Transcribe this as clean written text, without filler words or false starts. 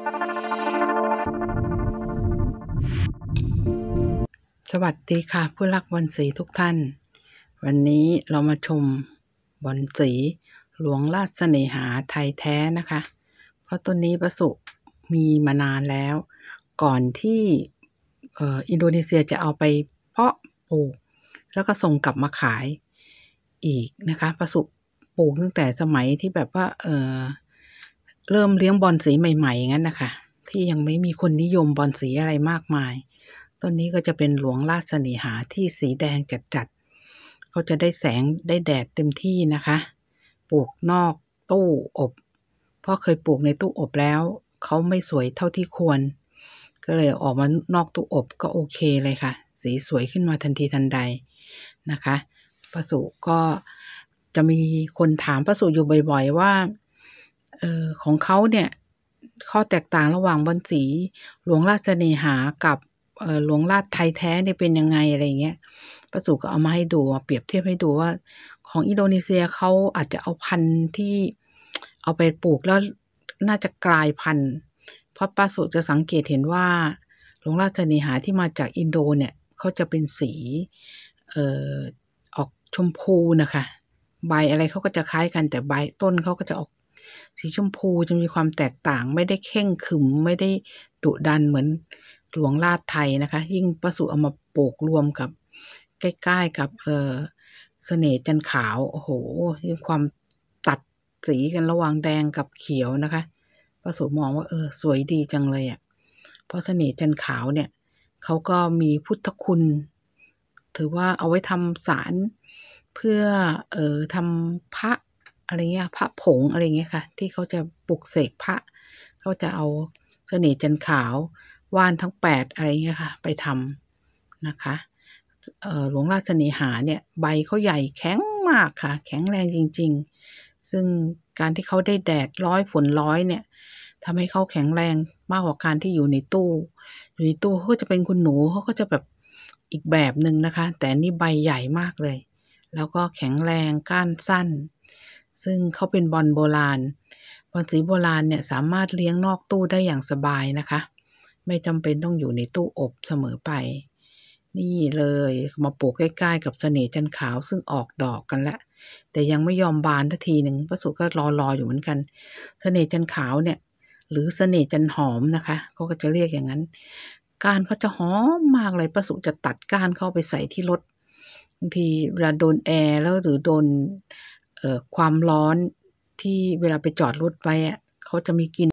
สวัสดีค่ะผู้รักบอลสีทุกท่านวันนี้เรามาชมบอลสีหลวงราชเสน่หาไทยแท้นะคะเพราะต้นนี้ประสุมีมานานแล้วก่อนที่อินโดนีเซียจะเอาไปเพาะปลูกแล้วก็ส่งกลับมาขายอีกนะคะประสุปลูกตั้งแต่สมัยที่แบบว่าเริ่มเลี้ยงบอลสีใหม่ๆงั้นนะคะที่ยังไม่มีคนนิยมบอลสีอะไรมากมายต้นนี้ก็จะเป็นหลวงราชเสน่หาที่สีแดงจัดๆเขาจะได้แสงได้แดดเต็มที่นะคะปลูกนอกตู้อบเพราะเคยปลูกในตู้อบแล้วเขาไม่สวยเท่าที่ควรก็เลยออกมานอกตู้อบก็โอเคเลยค่ะสีสวยขึ้นมาทันทีทันใดนะคะป้าสุก็จะมีคนถามป้าสุอยู่บ่อยๆว่าของเขาเนี่ยข้อแตกต่างระหว่างบอลสีหลวงราชเสน่หากับหลวงราชไทยแท้เนี่ยเป็นยังไงอะไรเงี้ยป้าสุก็เอามาให้ดูเปรียบเทียบให้ดูว่าของอินโดนีเซียเขาอาจจะเอาพันธุ์ที่เอาไปปลูกแล้วน่าจะกลายพันธุ์เพราะป้าสุจะสังเกตเห็นว่าหลวงราชเสน่หาที่มาจากอินโดเนี่ยเขาจะเป็นสีออกชมพูนะคะใบอะไรเขาก็จะคล้ายกันแต่ใบต้นเขาก็จะออกสีชมพูจะมีความแตกต่างไม่ได้เข่งขรึมไม่ได้ดุดันเหมือนหลวงราชไทยนะคะยิ่งป้าสุเอามาปลูกรวมกับใกล้ๆกับเสน่ห์จันทร์ขาวโอ้โหยิ่งความตัดสีกันระหว่างแดงกับเขียวนะคะป้าสุมองว่าสวยดีจังเลยอ่ะเพราะเสน่ห์จันทร์ขาวเนี่ยเขาก็มีพุทธคุณถือว่าเอาไว้ทำสารเพื่อทำพระอะไรเงี้ยพระผงอะไรเงี้ยค่ะที่เขาจะปลุกเสกพระเขาจะเอาเสน่ห์จันทร์ขาวว่านทั้ง8อะไรเงี้ยค่ะไปทำนะคะหลวงราชเสน่หาเนี่ยใบเขาใหญ่แข็งมากค่ะแข็งแรงจริงๆซึ่งการที่เขาได้แดดร้อยฝนร้อยเนี่ยทำให้เขาแข็งแรงมากกว่าการที่อยู่ในตู้เขาก็จะเป็นคุณหนูเขาก็จะแบบอีกแบบหนึ่งนะคะแต่นี่ใบใหญ่มากเลยแล้วก็แข็งแรงก้านสั้นซึ่งเขาเป็นบอลโบราณบอลสีโบราณเนี่ยสามารถเลี้ยงนอกตู้ได้อย่างสบายนะคะไม่จำเป็นต้องอยู่ในตู้อบเสมอไปนี่เลยมาปลูกใกล้ๆกับเสน่ห์จันทร์ขาวซึ่งออกดอกกันแล้วแต่ยังไม่ยอมบานทันทีหนึ่งป้าสุก็รออยู่เหมือนกันเสน่ห์จันทร์ขาวเนี่ยหรือเสน่ห์จันทร์หอมนะคะเขาก็จะเรียกอย่างนั้นก้านเขาจะหอมมากเลยป้าสุจะตัดก้านเข้าไปใส่ที่รถบางทีเวลาโดนแอร์แล้วหรือโดนความร้อนที่เวลาไปจอดรถไว้เขาจะมีกลิ่น